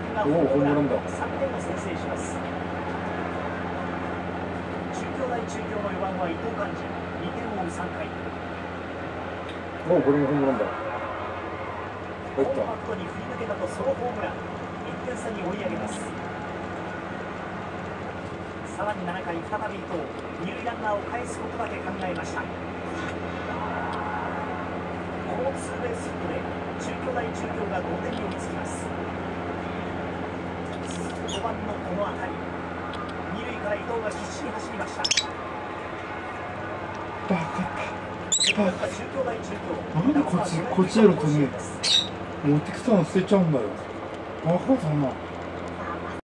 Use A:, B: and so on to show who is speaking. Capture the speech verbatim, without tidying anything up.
A: 木がホームランさんてんを先制します。中京大中京のよばんは伊藤寛治、にてんを追うさんかい。
B: もうこれもホームランだ。
A: コンパクトに振り抜けたとソロホームラン、いってんさに追い上げます。さらにななかい再び伊藤、二塁ランナーを返すことだけ考えました。このツーベースヒットで中京大中京がごてんに追いつきます。続くごばんのこの当たり、二塁から伊藤が必死に走りました。
C: バカなんでこっちこっちへの飛ぶの持ってきたの捨てちゃうんだよ。バカだな。